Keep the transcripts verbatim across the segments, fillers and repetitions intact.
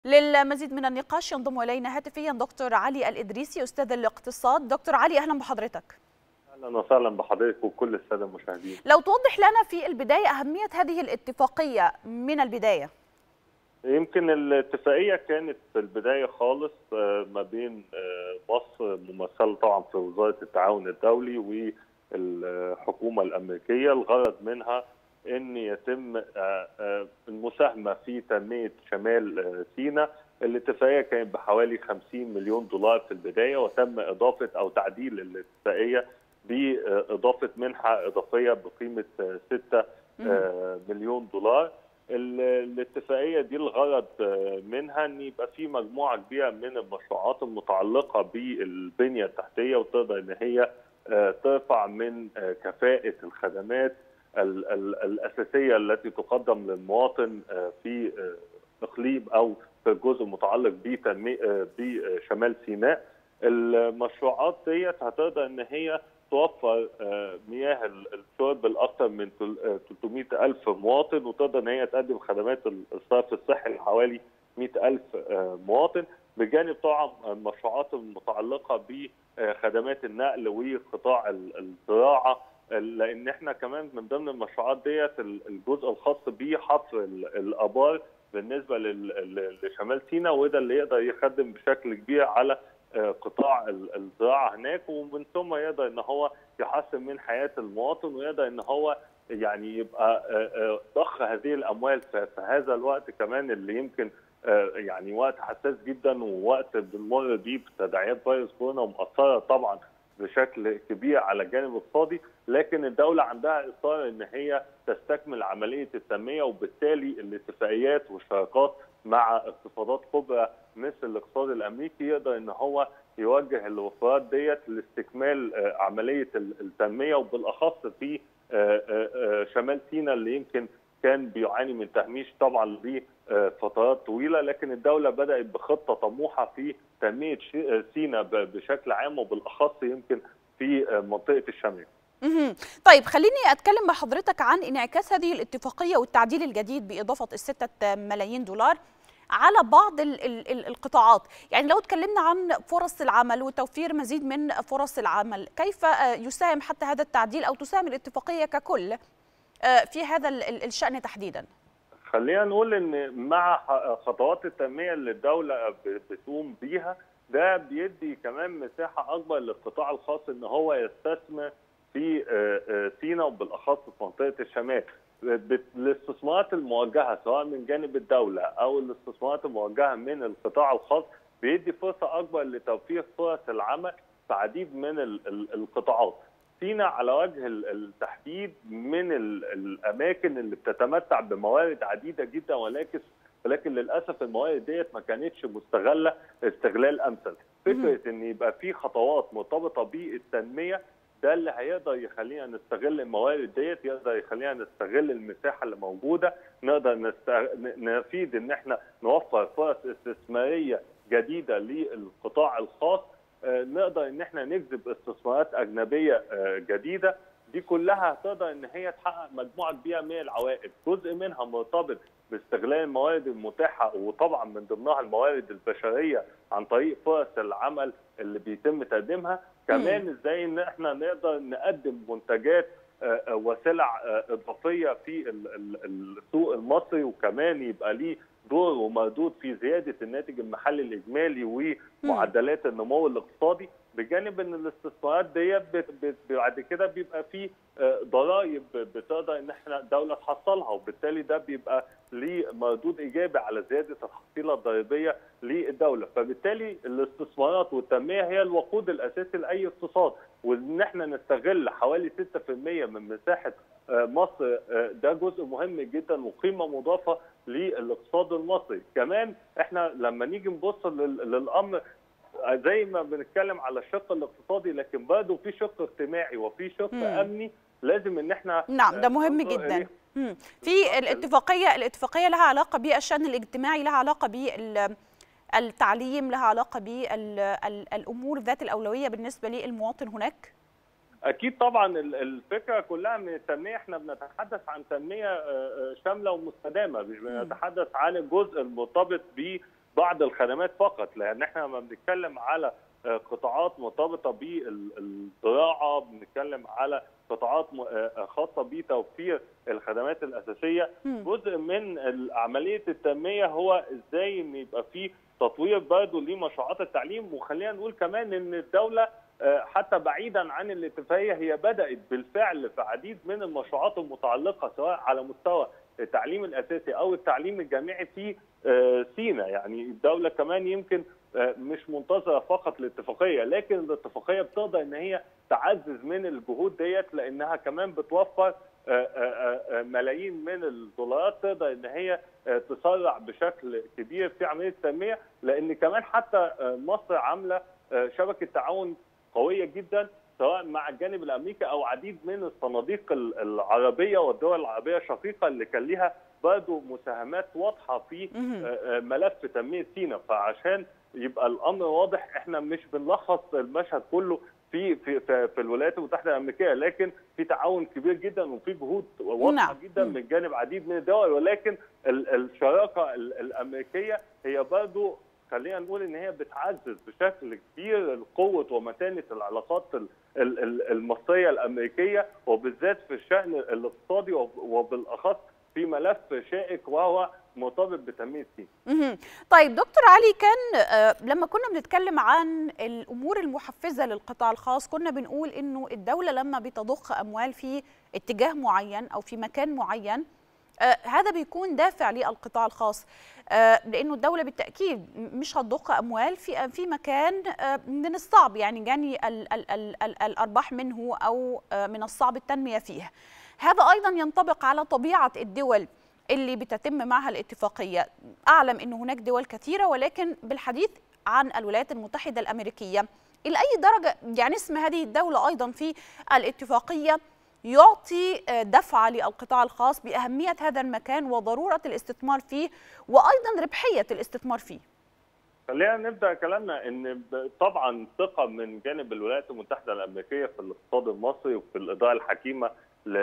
للمزيد من النقاش ينضم إلينا هاتفيا دكتور علي الإدريسي أستاذ الاقتصاد. دكتور علي، أهلا بحضرتك. أهلا وسهلا بحضرتك وكل السادة المشاهدين. لو توضح لنا في البداية أهمية هذه الاتفاقية من البداية. يمكن الاتفاقية كانت في البداية خالص ما بين مصر ممثلة طبعا في وزارة التعاون الدولي والحكومة الأمريكية. الغرض منها أن يتم المساهمة في تنمية شمال سيناء. الاتفاقية كانت بحوالي خمسين مليون دولار في البداية، وتم إضافة أو تعديل الاتفاقية بإضافة منحة إضافية بقيمة ستة مليون دولار. الاتفاقية دي الغرض منها أن يبقى في مجموعة كبيرة من المشروعات المتعلقة بالبنية التحتية، وتقدر أن هي ترفع من كفاءة الخدمات الأساسية التي تقدم للمواطن في إقليم أو في الجزء المتعلق بشمال سيناء. المشروعات ديت هتقدر أن هي توفر مياه الشرب لأكثر من ثلاثمائة ألف مواطن، وتقدر ان هي تقدم خدمات الصرف الصحي لحوالي مئة ألف مواطن، بجانب طبعا المشروعات المتعلقه بخدمات النقل وقطاع الزراعه، لان احنا كمان من ضمن المشروعات ديت الجزء الخاص بحفر الابار بالنسبه لشمال سيناء، وده اللي يقدر يخدم بشكل كبير على قطاع الزراعه هناك، ومن ثم يقدر ان هو يحسن من حياه المواطن، ويقدر ان هو يعني يبقى ضخ هذه الاموال في هذا الوقت كمان اللي يمكن يعني وقت حساس جدا، ووقت بنمر بيه بتداعيات فيروس كورونا ومأثره طبعا بشكل كبير على الجانب الاقتصادي، لكن الدوله عندها اصرار ان هي تستكمل عمليه التنميه، وبالتالي الاتفاقيات والشراكات مع اقتصادات كبرى مثل الاقتصاد الامريكي يقدر ان هو يوجه الوفرات ديت لاستكمال عمليه التنميه، وبالاخص في شمال سيناء اللي يمكن كان بيعاني من تهميش طبعا لفترات طويله، لكن الدوله بدات بخطه طموحه في تنميه سيناء بشكل عام، وبالاخص يمكن في منطقه الشمال. طيب خليني أتكلم مع حضرتك عن انعكاس هذه الاتفاقية والتعديل الجديد بإضافة الستة ملايين دولار على بعض ال ال القطاعات. يعني لو تكلمنا عن فرص العمل وتوفير مزيد من فرص العمل، كيف يساهم حتى هذا التعديل أو تساهم الاتفاقية ككل في هذا الشأن تحديدا؟ خلينا نقول ان مع خطوات التنمية اللي الدولة بتقوم بيها، ده بيدي كمان مساحة أكبر للقطاع الخاص ان هو يستثمر في سيناء وبالاخص في منطقه الشمال. الاستثمارات الموجهه سواء من جانب الدوله او الاستثمارات الموجهه من القطاع الخاص بيدي فرصه اكبر لتوفير فرص العمل في عديد من القطاعات. سيناء على وجه التحديد من الاماكن اللي بتتمتع بموارد عديده جدا، ولكن ولكن للاسف الموارد ديت ما كانتش مستغله استغلال امثل. فكره ان يبقى في خطوات مرتبطه بالتنميه ده اللي هيقدر يخلينا نستغل الموارد ديت، يقدر يخلينا نستغل المساحه اللي موجوده، نقدر نستغ... نفيد ان احنا نوفر فرص استثماريه جديده للقطاع الخاص، نقدر ان احنا نجذب استثمارات اجنبيه جديده. دي كلها هتقدر ان هي تحقق مجموعه كبيره من العوائد، جزء منها مرتبط باستغلال الموارد المتاحه، وطبعا من ضمنها الموارد البشريه عن طريق فرص العمل اللي بيتم تقديمها، كمان ازاي ان احنا نقدر نقدم منتجات وسلع اضافيه في السوق المصري، وكمان يبقى ليه دور ومردود في زياده الناتج المحلي الاجمالي ومعدلات النمو الاقتصادي، بجانب ان الاستثمارات ديت بعد كده بيبقى في ضرائب بتقدر ان احنا الدوله تحصلها، وبالتالي ده بيبقى ليه مردود ايجابي على زياده الحصيله الضريبيه للدوله، فبالتالي الاستثمارات والتنميه هي الوقود الاساسي لاي اقتصاد، وان احنا نستغل حوالي ستة في المئة من مساحه مصر ده جزء مهم جدا وقيمه مضافه للاقتصاد المصري. كمان احنا لما نيجي نبص للامر زي ما بنتكلم على الشق الاقتصادي، لكن برضه في شق اجتماعي وفي شق مم. امني لازم ان احنا نعم ده مهم جدا. مم. في الاتفاقيه الاتفاقيه لها علاقه بالشان الاجتماعي، لها علاقه بالتعليم، لها علاقه بالامور ذات الاولويه بالنسبه للمواطن هناك. اكيد طبعا الفكره كلها من التنميه، احنا بنتحدث عن تنميه شامله ومستدامه، مش بنتحدث عن الجزء المرتبط ب بعض الخدمات فقط، لان احنا لما بنتكلم على قطاعات مرتبطه بالزراعه، بنتكلم على قطاعات خاصه بتوفير الخدمات الاساسيه. جزء من عمليه التنميه هو ازاي ان يبقى في تطوير برضه لمشروعات التعليم. وخلينا نقول كمان ان الدوله حتى بعيدا عن الاتفاقيه هي بدات بالفعل في عديد من المشروعات المتعلقه سواء على مستوى التعليم الاساسي او التعليم الجامعي في سيناء. يعني الدوله كمان يمكن مش منتظره فقط الاتفاقيه، لكن الاتفاقيه بتقدر ان هي تعزز من الجهود ديت، لانها كمان بتوفر ملايين من الدولارات تقدر ان هي تسرع بشكل كبير في عمليه التنميه. لان كمان حتى مصر عامله شبكه تعاون قويه جدا سواء مع الجانب الامريكي او عديد من الصناديق العربيه والدول العربيه الشقيقه اللي كان ليها برضه مساهمات واضحه في ملف تنميه سيناء. فعشان يبقى الامر واضح، احنا مش بنلخص المشهد كله في في في, في الولايات المتحده الامريكيه، لكن في تعاون كبير جدا وفي جهود واضحه جدا من جانب عديد من الدول. ولكن الشراكه الامريكيه هي برضه خلينا نقول ان هي بتعزز بشكل كبير قوه ومتانه العلاقات المصريه الامريكيه، وبالذات في الشان الاقتصادي وبالاخص في ملف شائك وهو مرتبط بتنميه سيناء. طيب دكتور علي، كان لما كنا بنتكلم عن الامور المحفزه للقطاع الخاص كنا بنقول انه الدوله لما بتضخ اموال في اتجاه معين او في مكان معين آه هذا بيكون دافع للقطاع الخاص، آه لانه الدوله بالتاكيد مش هتضخ اموال في في مكان آه من الصعب يعني جني ال ال ال ال الارباح منه او آه من الصعب التنميه فيه. هذا ايضا ينطبق على طبيعه الدول اللي بتتم معها الاتفاقيه. اعلم انه هناك دول كثيره، ولكن بالحديث عن الولايات المتحده الامريكيه، الى اي درجه يعني اسم هذه الدوله ايضا في الاتفاقيه يعطي دفعة للقطاع الخاص بأهمية هذا المكان وضرورة الاستثمار فيه وأيضا ربحية الاستثمار فيه؟ خلينا نبدأ كلامنا إن طبعا ثقة من جانب الولايات المتحدة الأمريكية في الاقتصاد المصري وفي الإدارة الحكيمة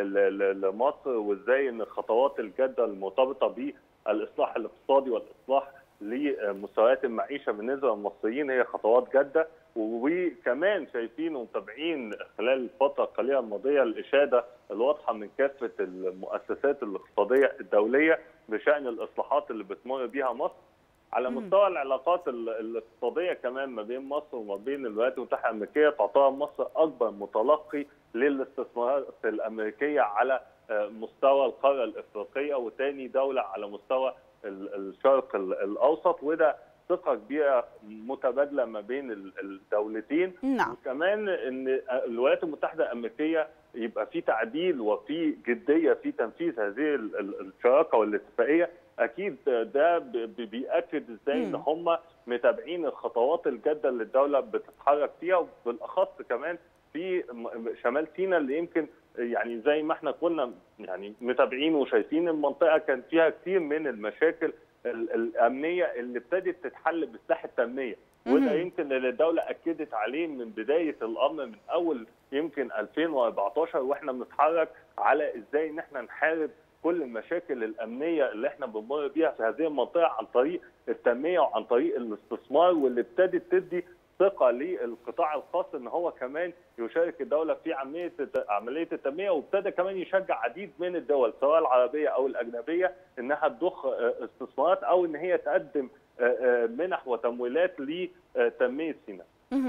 لمصر، وإزاي إن الخطوات الجادة المرتبطة بالإصلاح الاقتصادي والإصلاح لمستويات المعيشة بالنسبة للمصريين هي خطوات جادة. وكمان شايفين ومتابعين خلال الفترة القليلة الماضية الإشادة الواضحة من كافة المؤسسات الاقتصادية الدولية بشأن الإصلاحات اللي بتمر بيها مصر. على مستوى العلاقات الاقتصادية كمان ما بين مصر وما بين الولايات المتحدة الأمريكية، تعتبر مصر أكبر متلقي للاستثمارات الأمريكية على مستوى القارة الإفريقية، وثاني دولة على مستوى الشرق الأوسط، وده ثقة كبيرة متبادلة ما بين الدولتين. نعم. وكمان ان الولايات المتحدة الأمريكية يبقى في تعديل وفي جدية في تنفيذ هذه الشراكة والاتفاقية، اكيد ده بيأكد ازاي ان هم متابعين الخطوات الجادة اللي الدولة بتتحرك فيها، وبالاخص كمان في شمال سيناء اللي يمكن يعني زي ما احنا كنا يعني متابعين وشايفين المنطقة كان فيها كثير من المشاكل الامنيه اللي ابتدت تتحل بسلاح التنميه. وده يمكن اللي الدوله اكدت عليه من بدايه الامر من اول يمكن ألفين وأربعتاشر، واحنا بنتحرك على ازاي ان احنا نحارب كل المشاكل الامنيه اللي احنا بنمر بيها في هذه المنطقه عن طريق التنميه وعن طريق الاستثمار، واللي ابتدت تدي ثقه للقطاع الخاص ان هو كمان يشارك الدوله في عمليه عمليه التنميه، وابتدى كمان يشجع عديد من الدول سواء العربيه او الاجنبيه انها تضخ استثمارات او ان هي تقدم منح وتمويلات لتنميه سيناء.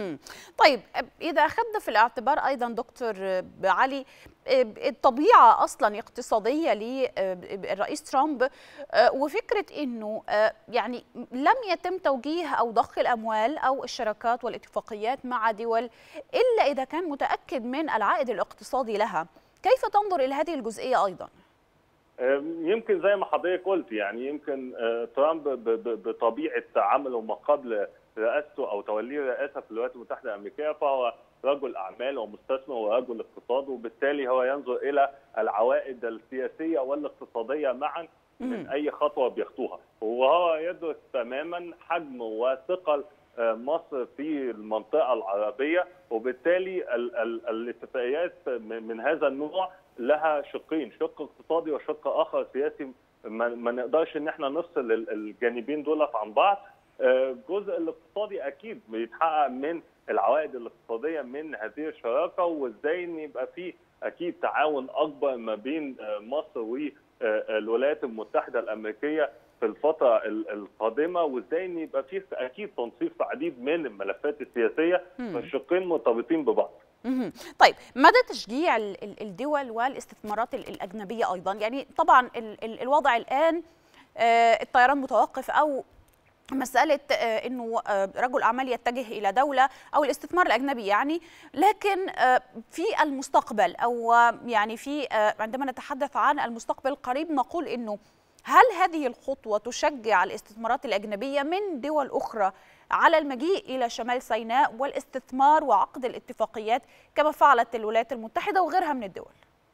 طيب إذا أخذنا في الاعتبار أيضا دكتور علي الطبيعة أصلا اقتصادية للرئيس ترامب وفكرة أنه يعني لم يتم توجيه أو ضخ الأموال أو الشراكات والاتفاقيات مع دول إلا إذا كان متأكد من العائد الاقتصادي لها، كيف تنظر إلى هذه الجزئية أيضا؟ يمكن زي ما حضرتك قلت يعني يمكن ترامب بطبيعة عمله ما قبل رئاسته او توليه الرئاسه في الولايات المتحده الامريكيه فهو رجل اعمال ومستثمر ورجل اقتصاد، وبالتالي هو ينظر الى العوائد السياسيه والاقتصاديه معا من اي خطوه بياخدوها، وهو يدرك تماما حجم وثقل مصر في المنطقه العربيه، وبالتالي ال ال الاتفاقيات من هذا النوع لها شقين، شق اقتصادي وشق اخر سياسي، ما, ما نقدرش ان احنا نفصل الجانبين دولت عن بعض. الجزء الاقتصادي اكيد بيتحقق من العوائد الاقتصاديه من هذه الشراكه، وازاي ان يبقى في اكيد تعاون اكبر ما بين مصر والولايات المتحده الامريكيه في الفتره القادمه، وازاي ان يبقى في اكيد تنسيق في عديد من الملفات السياسيه، فالشقين مرتبطين ببعض. طيب مدى تشجيع الدول والاستثمارات الاجنبيه ايضا؟ يعني طبعا الوضع الان الطيران متوقف، او مسألة أنه رجل أعمال يتجه إلى دولة أو الاستثمار الأجنبي يعني، لكن في المستقبل أو يعني في عندما نتحدث عن المستقبل القريب نقول أنه هل هذه الخطوة تشجع الاستثمارات الأجنبية من دول أخرى على المجيء إلى شمال سيناء والاستثمار وعقد الاتفاقيات كما فعلت الولايات المتحدة وغيرها من الدول؟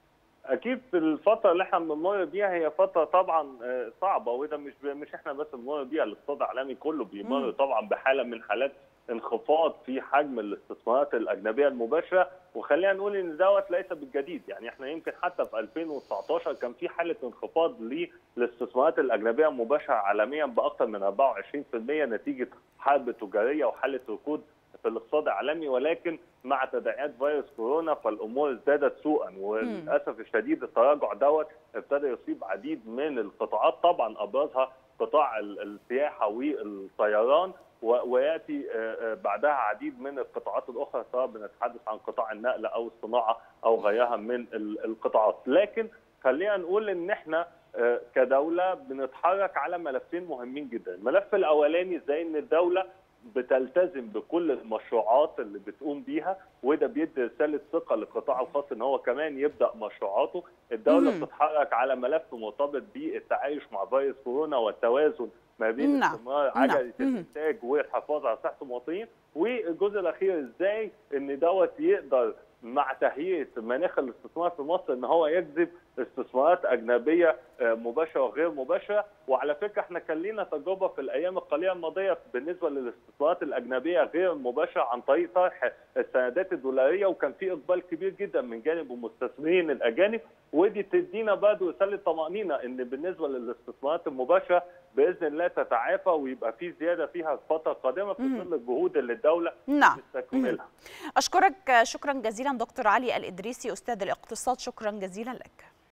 اكيد الفتره اللي احنا بنمر بيها هي فتره طبعا صعبه، وده مش مش احنا بس بنمر بيها، الاقتصاد العالمي كله بيمر طبعا بحاله من حالات انخفاض في حجم الاستثمارات الاجنبيه المباشره، وخلينا نقول ان دوت ليس بالجديد. يعني احنا يمكن حتى في ألفين وتسعطاشر كان في حاله انخفاض للاستثمارات الاجنبيه المباشره عالميا باكثر من أربعة وعشرين بالمئة نتيجه حرب تجاريه وحاله ركود في الاقتصاد العالمي، ولكن مع تداعيات فيروس كورونا فالامور ازدادت سوءا، وللاسف الشديد التراجع دوت ابتدى يصيب عديد من القطاعات، طبعا ابرزها قطاع السياحه والطيران، وياتي بعدها عديد من القطاعات الاخرى سواء بنتحدث عن قطاع النقل او الصناعه او غيرها من القطاعات. لكن خلينا نقول ان احنا كدوله بنتحرك على ملفين مهمين جدا. الملف الاولاني ازاي ان الدوله بتلتزم بكل المشروعات اللي بتقوم بيها، وده بيدي رساله ثقه للقطاع الخاص ان هو كمان يبدا مشروعاته. الدوله بتتحرك على ملف مرتبط بالتعايش مع فيروس كورونا والتوازن ما بين استمرار عجله الانتاج والحفاظ على صحه المواطنين. والجزء الاخير ازاي ان دوت يقدر مع تهيئه مناخ الاستثمار في مصر ان هو يجذب استثمارات اجنبيه مباشره وغير مباشره. وعلى فكره احنا كان لنا تجربه في الايام القليله الماضيه بالنسبه للاستثمارات الاجنبيه غير المباشره عن طريق طرح السندات الدولاريه، وكان في اقبال كبير جدا من جانب المستثمرين الاجانب، ودي تدينا برضه رساله طمانينه ان بالنسبه للاستثمارات المباشره باذن الله تتعافى ويبقى في زياده فيها الفتره القادمه في ظل الجهود اللي الدوله نعم بتستكملها. اشكرك شكرا جزيلا دكتور علي الإدريسي استاذ الاقتصاد، شكرا جزيلا لك.